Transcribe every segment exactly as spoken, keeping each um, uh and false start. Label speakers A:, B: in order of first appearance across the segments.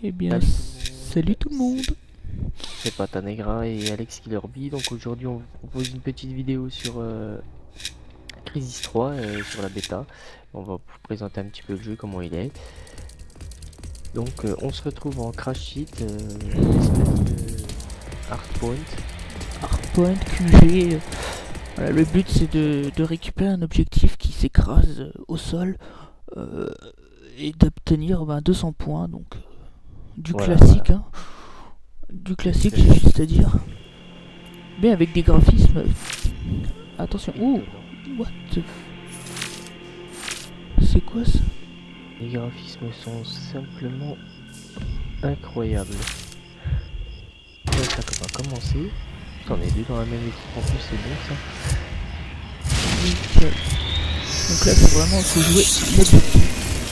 A: Eh bien, salut tout le monde.
B: C'est Patanegra et Alex Killerby. Donc aujourd'hui on vous propose une petite vidéo sur euh, Crysis trois, euh, sur la bêta. On va vous présenter un petit peu le jeu, comment il est. Donc euh, on se retrouve en crash sheet, euh, une espèce de hardpoint.
A: Hardpoint, Q G. euh, Voilà, le but c'est de, de récupérer un objectif qui s'écrase euh, au sol euh, et d'obtenir ben, deux cents points. Donc euh, du
B: Voilà,
A: classique,
B: voilà.
A: hein. Du classique, j'ai juste à dire. Mais avec des graphismes. Attention. Oh, what the... C'est quoi ça?
B: Les graphismes sont simplement incroyables. Donc ça va commencer. On est deux dans la même équipe en plus, c'est bon ça.
A: Nickel. Donc là c'est vraiment, faut jouer l'objectif.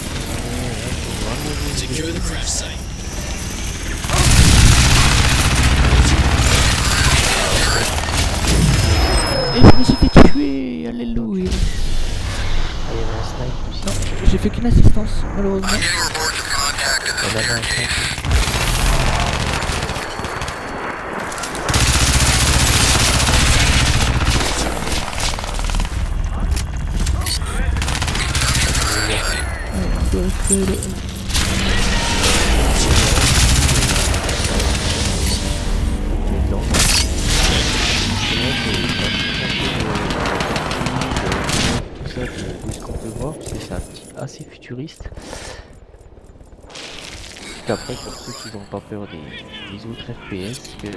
C: Secure the crash site.
A: Et je me suis fait tuer, alléluia.
B: Ah, il y avait un snipe aussi.
A: Non, j'ai fait qu'une assistance, malheureusement.
B: On avait un snipe.
A: Ouais, on doit récupérer le...
B: Dedans. Tout ça de, de ce qu'on peut voir, parce que c'est un petit assez futuriste. Puis après, pour ceux qui n'ont pas peur des, des autres F P S, que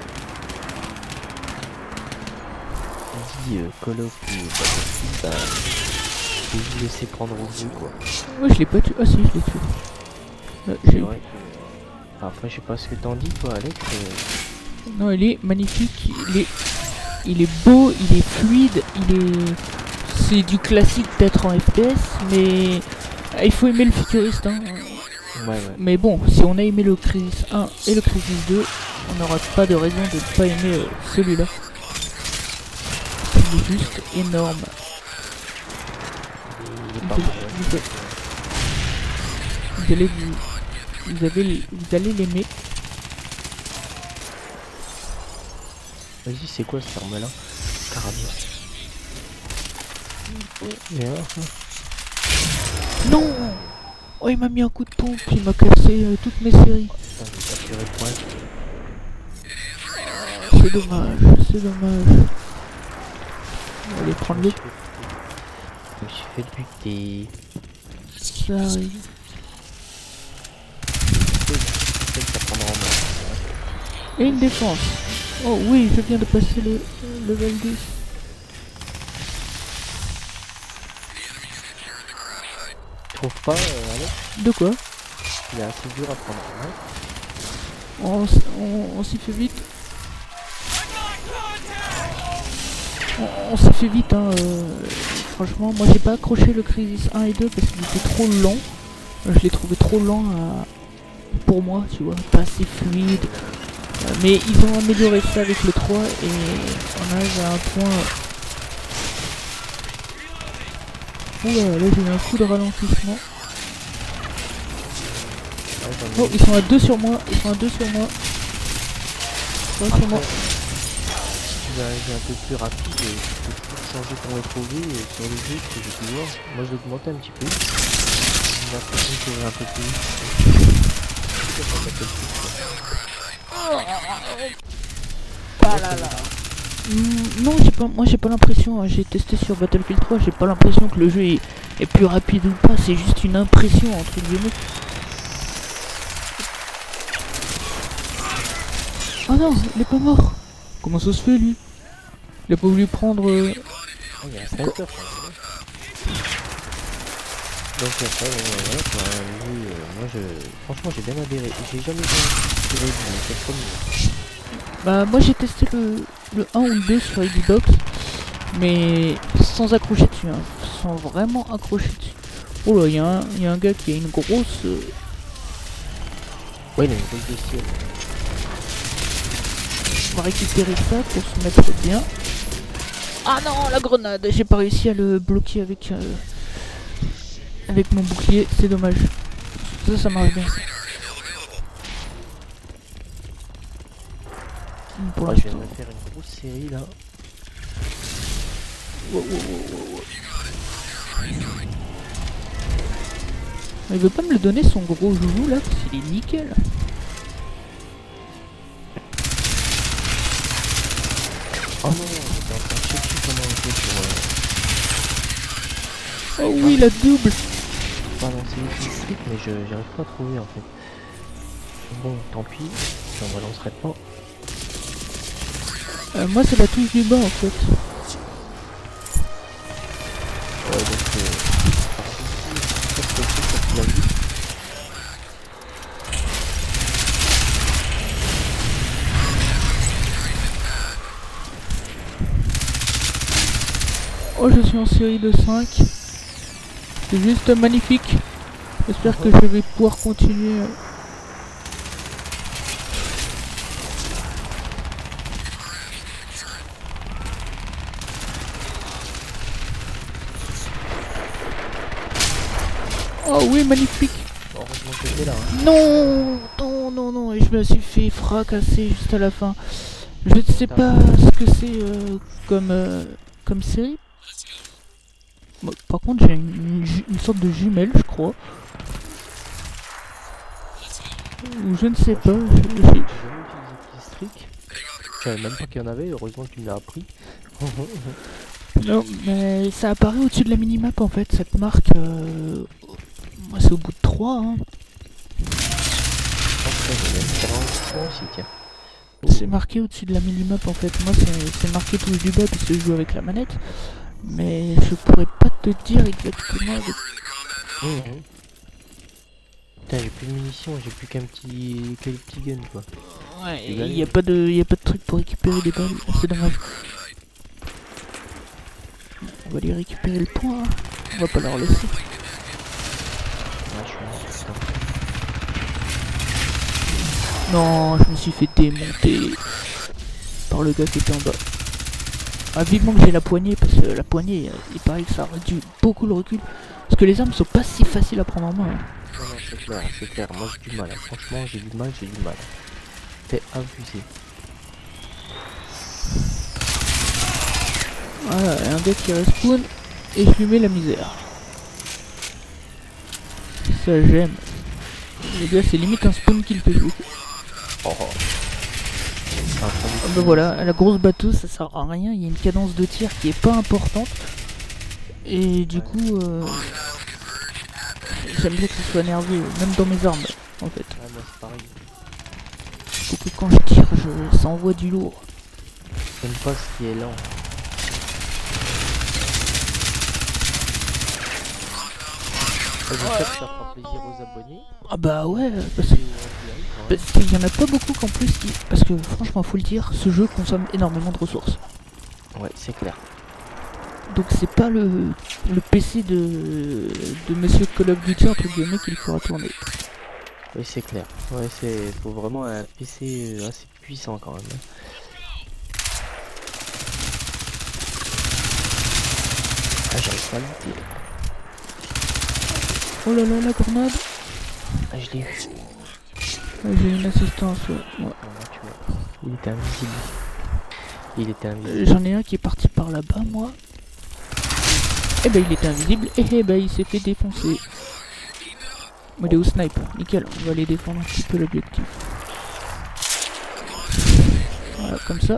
B: on dit euh, Call of ou Battlefield, bah, faut vous laisser prendre au jeu quoi.
A: Ouais, je l'ai pas tué. Ah si, je l'ai tué. Là,
B: C'est
A: j'ai-
B: vrai que... Enfin, après, je sais pas ce que t'en dis toi, Alex. euh,
A: Non, il est magnifique, il est... il est beau, il est fluide, il est... C'est du classique peut-être en F P S, mais ah, il faut aimer le futuriste, hein.
B: Ouais, ouais.
A: Mais bon, si on a aimé le Crysis un et le Crysis deux, on n'aura pas de raison de ne pas aimer euh, celui-là. Il est juste énorme.
B: Il est
A: Vous,
B: pas mal,
A: vous- vous allez vous, vous, avez, vous allez l'aimer.
B: Vas-y, c'est quoi cette arme là? Carabine. Viens.
A: Non. Oh, il m'a mis un coup de pompe, il m'a cassé euh, toutes mes séries.
B: Putain, j'ai capturé le point.
A: C'est dommage, c'est dommage. On va aller prendre l'autre.
B: Je me suis fait buter.
A: Ça arrive.
B: Peut-être que ça prendra en main.
A: Et une défense. Oh oui, je viens de passer le le level dix.
B: Tu trouves pas, euh, Alex?
A: De quoi?
B: Il est assez dur à prendre. Hein,
A: On, s- on, on s'y fait vite. On, on s'y fait vite, hein. euh, franchement, moi j'ai pas accroché le Crysis un et deux parce qu'il était trop lent. Je l'ai trouvé trop lent à- pour moi, tu vois, pas assez fluide. Euh, mais ils ont amélioré ça avec le trois et on arrive à un point. Oula, là j'ai eu un coup de ralentissement.
B: ouais, j'en ai
A: Oh, ils sont à deux sur moi, ils sont à deux sur moi. trois sur moi.
B: Tu vas arriver un peu plus rapide et tu peux toujours changer ton F O V euh, sur le jeu, que j'ai pu voir. Moi je l'ai augmenté un petit peu. J'ai l'impression de courir un peu plus vite. Je sais pas, ça fait le plus, quoi.
A: Ah là là. Mm, non, j'ai pas, moi j'ai pas l'impression, hein, j'ai testé sur Battlefield trois, j'ai pas l'impression que le jeu est, est plus rapide ou pas, c'est juste une impression entre guillemets. Oh non, il est pas mort. Comment ça se fait lui? Il a pas voulu prendre... euh,
B: Oh, il y a un sniper quand même. Donc après, euh, voilà, quoi, le jeu, euh, moi je... Franchement j'ai bien adhéré. J'ai jamais bien tiré du c'est le premier.
A: Bah moi j'ai testé le, le un ou le deux sur Xbox, mais sans accrocher dessus, hein, sans vraiment accrocher dessus. Oh là, il y, a un- y a un gars qui a une grosse... euh,
B: Ouais, il a une grosse bestiole.
A: On va récupérer ça pour se mettre bien. Ah non, la grenade, j'ai pas réussi à le bloquer avec euh, avec mon bouclier, c'est dommage. Ça, ça marche bien. pour
B: Ah, je
A: l'instant.
B: viens de faire une grosse série là.
A: Wow, wow, wow, wow. Il veut pas me le donner son gros joujou là, parce qu'il est nickel.
B: Oh non, j'étais en train de chercher comment on fait sur... Euh...
A: Oh oui, la double.
B: Pas lancer les strict, mais je j'arrive pas à trouver en fait. Bon, tant pis, j'en relancerai pas.
A: Euh, moi c'est la touche du bas en fait.
B: Ouais, donc euh... par contre, c'est ça qu'il a vu.
A: Oh, je suis en série de cinq. C'est juste magnifique. J'espère que je vais pouvoir continuer. Oh oui, magnifique.
B: Heureusement que j'étais là. Hein.
A: Non, non, non, non. Et je me suis fait fracasser juste à la fin. Je ne sais pas ce que c'est euh, comme, euh, comme série. Bon, par contre, j'ai une, une, une sorte de jumelle, je crois. Ou je ne sais pas.
B: J'ai jamais utilisé Killstreak. Je savais même pas qu'il y en avait, heureusement que tu me l'as appris.
A: Non, mais ça apparaît au-dessus de la minimap en fait, cette marque. Euh... Moi, c'est au bout de trois. Hein. C'est marqué au-dessus de la minimap en fait. Moi, c'est marqué touche du bas parce que je joue avec la manette. Mais je pourrais pas te dire exactement. De...
B: Mmh. Putain, j'ai plus de munitions, j'ai plus qu'un petit, qu'un petit gun quoi.
A: Ouais, il n'y a pas de, y a pas de truc pour récupérer des balles. C'est dommage. On va aller récupérer le point. Hein. On va pas leur laisser.
B: Ouais, je suis mort,
A: non, je me suis fait démonter par le gars qui était en bas. Ah, vivement que j'ai la poignée, parce que la poignée, il paraît que ça réduit beaucoup le recul. Parce que les armes sont pas si faciles à prendre en main. Hein.
B: Non, non, c'est clair, c'est clair. Moi j'ai du mal. Hein. Franchement, j'ai du mal, j'ai du mal. T'es abusé.
A: Voilà, un gars qui respawn et je lui mets la misère. Ça j'aime. Les gars, c'est limite un spawn kill que je vous.
B: Oh.
A: Ah bah voilà, la grosse batteuse ça sert à rien, il y a une cadence de tir qui est pas importante. Et du coup, euh, j'aime bien que ce soit nerveux, même dans mes armes en fait.
B: Ouais, moi c'est pareil.
A: Faut que quand je tire, je, ça envoie du lourd.
B: J'aime pas ce qui est lent. J'espère que ça fera plaisir aux abonnés.
A: Ah bah ouais, parce que parce qu'il y en a pas beaucoup qu'en plus qui... Parce que franchement, faut le dire, ce jeu consomme énormément de ressources.
B: Ouais, c'est clair.
A: Donc c'est pas le, le P C de, de Monsieur Call of Duty entre guillemets qu'il fera tourner.
B: Oui, c'est clair. Ouais, c'est faut vraiment un P C assez puissant quand même. Ah, j'arrive pas à lutter.
A: Oh là là, la grenade.
B: Ah, je l'ai eu.
A: J'ai une assistance, ouais. Ouais.
B: Il était invisible. Il était invisible.
A: Euh, J'en ai un qui est parti par là-bas, moi. Eh ben il était invisible, et eh ben il s'est fait défoncer. Mais il est au snipe, nickel, on va aller défendre un petit peu l'objectif. Voilà, comme ça.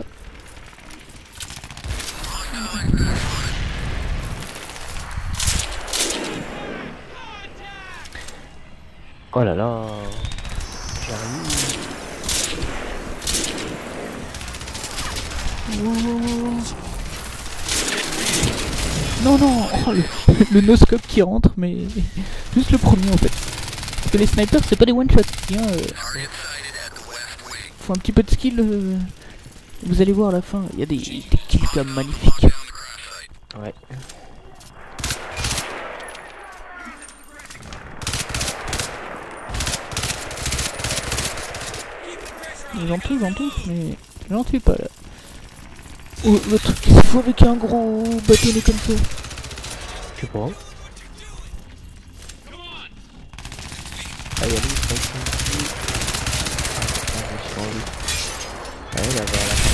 B: Oh là là. J'arrive.
A: Wow. Non, non, oh, le, le no-scope qui rentre, mais juste le premier en fait. Parce que les snipers, c'est pas des one-shots. Hein, euh... Faut un petit peu de skill. Euh... Vous allez voir à la fin, il y a des, des killcams magnifiques.
B: Ouais.
A: J'en tue, j'en tue, mais j'en tue pas là. Oh, le truc qu'il faut avec un gros bâtonnet comme ça.
B: Je sais pas. Allez, allez, je suis en vie. Allez, là, voilà.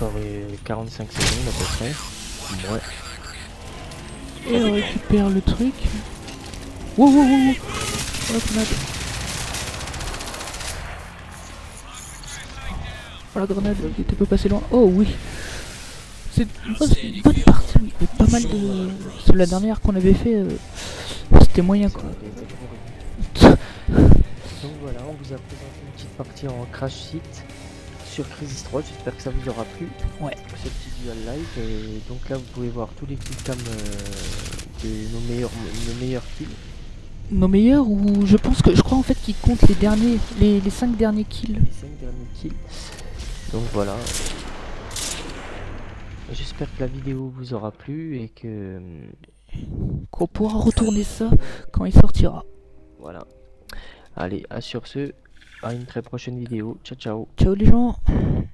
B: encore euh, quarante-cinq secondes à peu près. Ouais.
A: Et on récupère le truc. Wow, wow, wow, wow. Oh, la grenade. Oh, la grenade, il était peu passé loin. Oh oui. C'est oh, c'est une bonne partie. Il y a pas mal de... C'est la dernière qu'on avait fait. Euh... C'était moyen quoi.
B: Donc voilà, on vous a présenté une petite partie en crash site sur Crysis trois, j'espère que ça vous aura plu.
A: Ouais.
B: Ce petit dual live. Et donc là vous pouvez voir tous les kills cam euh, de nos meilleurs, nos meilleurs kills.
A: Nos meilleurs, ou je pense que je crois en fait qu'ils comptent les derniers, les, les cinq derniers kills.
B: Les cinq derniers kills. Donc voilà. J'espère que la vidéo vous aura plu et que
A: qu'on pourra retourner ça quand il sortira.
B: Voilà. Allez, à sur ce, à une très prochaine vidéo. Ciao ciao.
A: Ciao les gens.